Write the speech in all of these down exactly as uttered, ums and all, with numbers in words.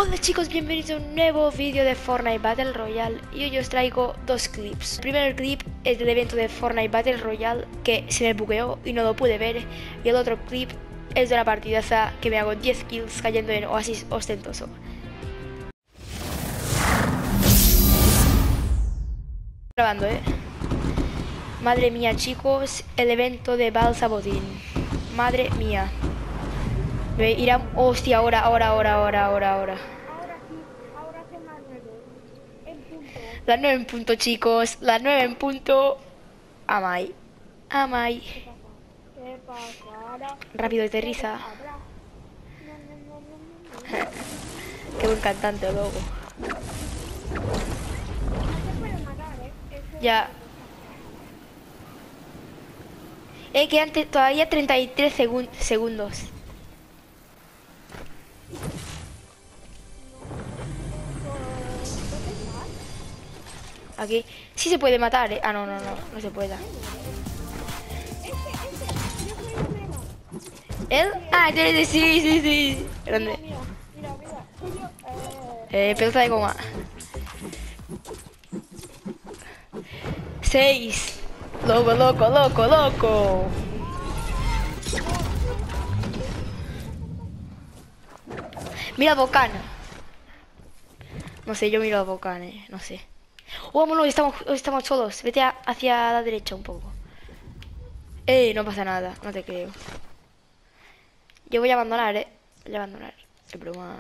Hola chicos, bienvenidos a un nuevo vídeo de Fortnite Battle Royale. Y hoy os traigo dos clips. El primer clip es del evento de Fortnite Battle Royale, que se me bugueó y no lo pude ver. Y el otro clip es de la partidaza que me hago diez kills cayendo en Oasis Ostentoso. Grabando, eh. Madre mía chicos, el evento de Balsa Botín. Madre mía. Ve, irá... Hostia, ahora, ahora, ahora, ahora, ahora, ahora. Ahora sí, ahora son las nueve. En punto. Las nueve en punto, chicos. Las nueve en punto. Amai. Amai. ¿Qué pasa? ¿Qué pasa ahora? Rápido, Todo aterriza. habrá. No, no, no, no, no, no. Qué buen cantante, luego. No se puede matar, ¿eh? Eso es Ya. otra cosa. Eh, quedan te- todavía treinta y tres segun- segundos. ¿Dónde estás? Aquí. Sí se puede matar, eh. Ah, no, no, no. No se puede. Este, este. Yo soy el menos. ¿Él? Ah, sí, sí, sí, sí. Mira, ¿Dónde? mira, mira, mira. Soy yo. Eh, Eh, pelota de goma. Seis. Loco, loco, loco, loco. Mira el volcán. No sé, yo miro al volcán, eh. No sé. Oh, vámonos, estamos, estamos solos. Vete a- hacia la derecha un poco. Eh, no pasa nada, no te creo. Yo voy a abandonar, eh. Voy a abandonar. Es broma.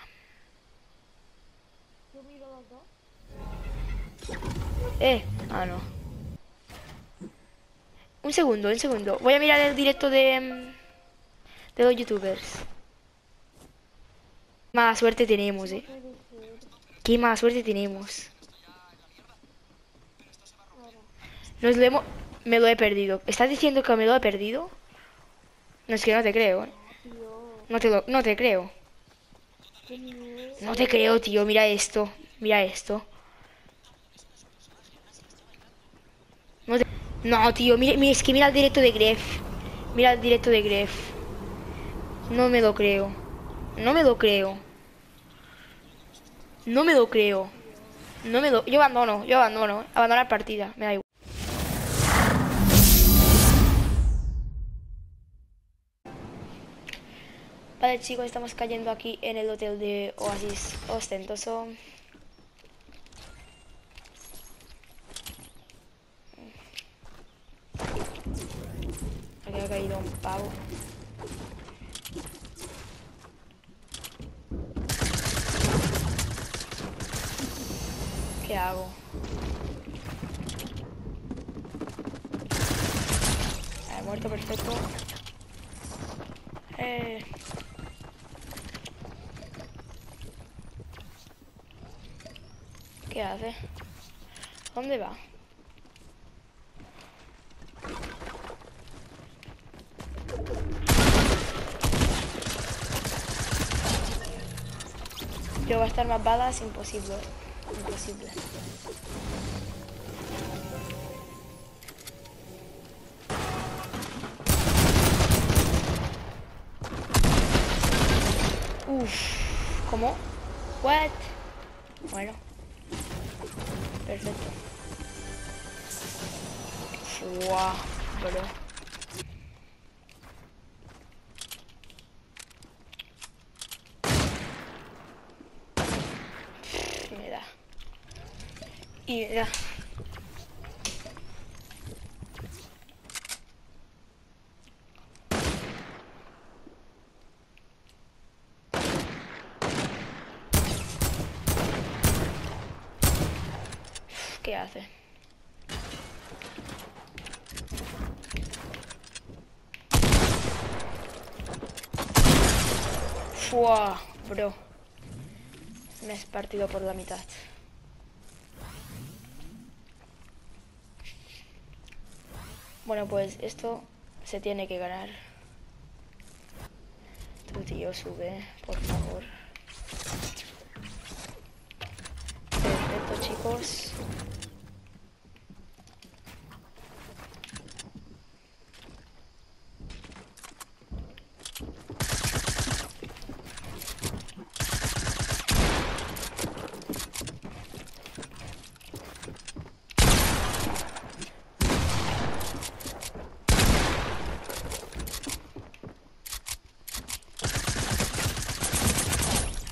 yo miro los dos. Eh, ah, no. Un segundo, un segundo. Voy a mirar el directo de, mm, de los youtubers. Mala suerte tenemos, No eh. puede ser. Qué mala suerte tenemos. Ahora. Nos lo hemos... Me lo he perdido. ¿Estás diciendo que me lo he perdido? No, es que no te creo, eh. Tío. No te lo... No te creo. Qué miedo. No te creo, tío. Mira esto. Mira esto. No, te- no, tío. Mira, mira, es que mira el directo de Gref. Mira el directo de Gref. No me lo creo. No me lo creo. No me lo creo. No me lo... Yo abandono. Yo abandono. eh. Abandonar partida. Me da igual. Vale, chicos. Estamos cayendo aquí en el hotel de Oasis Ostentoso. Aquí ha caído un pavo. ¿Qué hago? He muerto, perfecto. Eh... ¿Qué hace? ¿Dónde va? Yo voy a estar más balas, imposible. Imposible. Uff, ¿cómo? What? Bueno. Perfecto. Wow, bro. Y me da. Y me da. ¿Qué hace? Fua, bro. Me has partido por la mitad. Bueno, pues esto se tiene que ganar. Tu tío sube, por favor. Perfecto, chicos.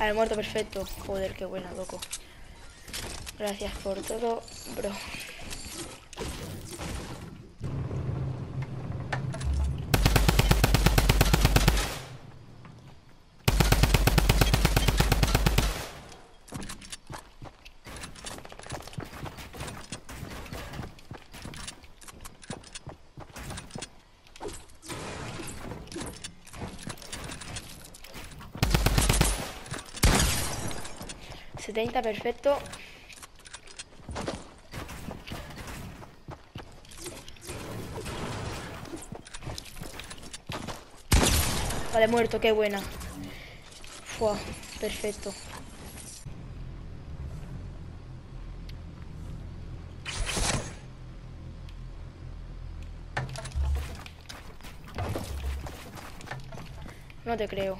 Al muerto, perfecto. Joder, qué buena, loco. Gracias por todo, bro. setenta, perfecto. Vale, muerto, qué buena. Fua, perfecto. No te creo.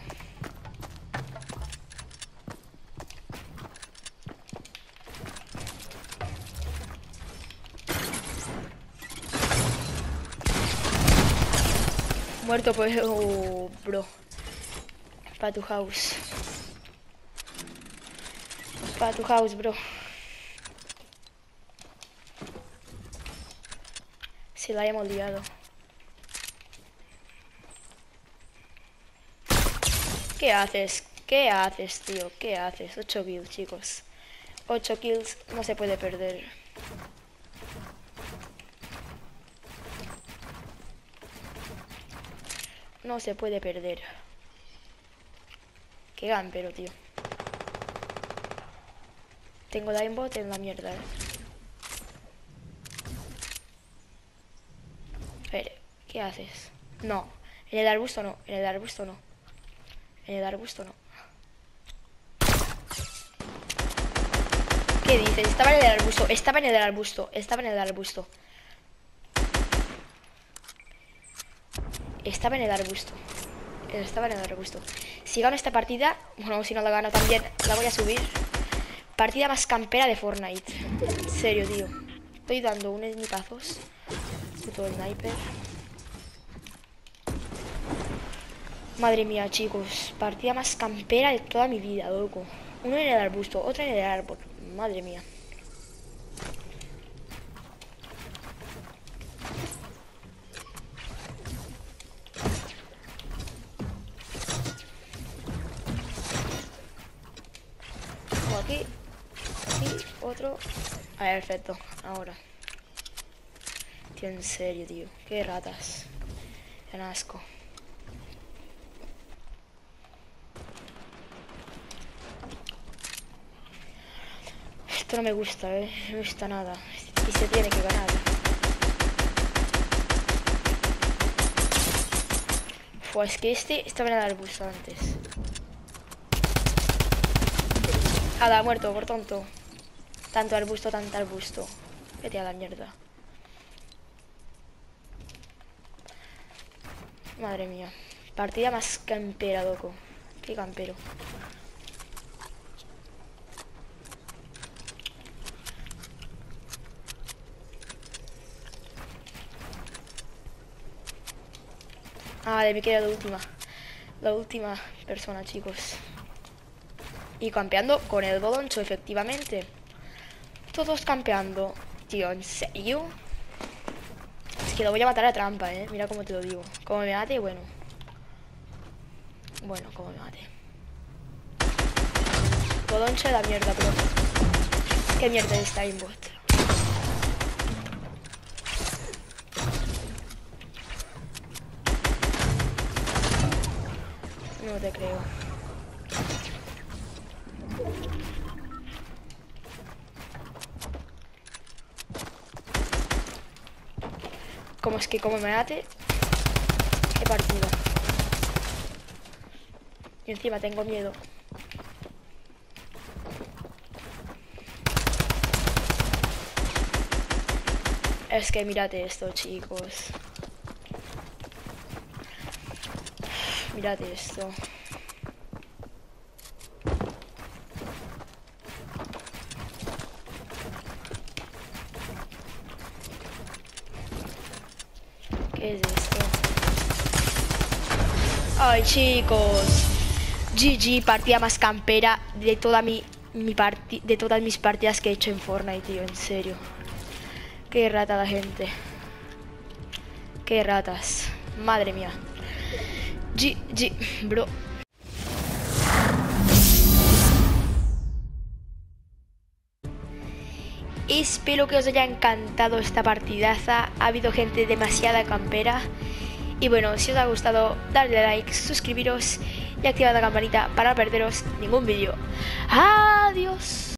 Muerto, pues... Oh, bro. Pa' tu house. Pa' tu house, bro. Si la hemos liado. ¿Qué haces? ¿Qué haces, tío? ¿Qué haces? ocho kills, chicos. ocho kills no se puede perder. No se puede perder. Qué gampero, tío. Tengo aimbot en la mierda, eh. Espera, ¿qué haces? No, en el arbusto no, en el arbusto no. En el arbusto no. ¿Qué dices? Estaba en el arbusto, estaba en el arbusto, estaba en el arbusto. Estaba en el arbusto. Estaba en el arbusto. Si gano esta partida, bueno, si no la gano también, la voy a subir. Partida más campera de Fortnite. En serio, tío. Estoy dando unos nipazos. Puto sniper. Madre mía, chicos. Partida más campera de toda mi vida, loco. Uno en el arbusto, otro en el árbol. Madre mía. O aquí. Aquí, otro. A ver, perfecto. Ahora. Tío, en serio, tío. Qué ratas. Qué asco. Esto no me gusta, eh. No me gusta nada. Y se tiene que ganar. Pues que este estaba en el arbusto antes. Nada, muerto, por tonto. Tanto arbusto, tanto arbusto. Vete a la mierda. Madre mía. Partida más campera, loco. Qué campero. Ah, vale, me queda la última. La última persona, chicos. Y campeando con el boloncho, efectivamente. Todos campeando. Tío, ¿en serio? Es que lo voy a matar a trampa, eh. Mira cómo te lo digo. Como me mate, bueno. Bueno, como me mate. Boloncho de la mierda, bro. ¿Qué mierda es esta aimbot? No te creo. Como es que como me mate. Qué partida. Y encima tengo miedo. Es que mírate esto, chicos. Mírate esto. ¿Qué es esto? Ay, chicos. G G, partida más campera de toda mi, mi parti de todas mis partidas que he hecho en Fortnite, tío, en serio. Qué rata la gente. Qué ratas. Madre mía. G G, bro. Espero que os haya encantado esta partidaza. Ha habido gente demasiada campera. Y bueno, si os ha gustado, darle a like, suscribiros y activad la campanita para no perderos ningún vídeo. Adiós.